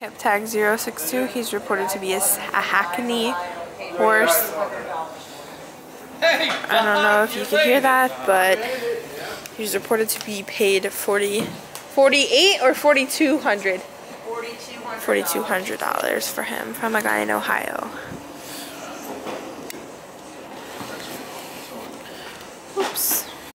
Hip tag 062, he's reported to be a Hackney horse. I don't know if you can hear that, but he's reported to be paid $48 or $4,200? $4,200 for him from a guy in Ohio. Oops.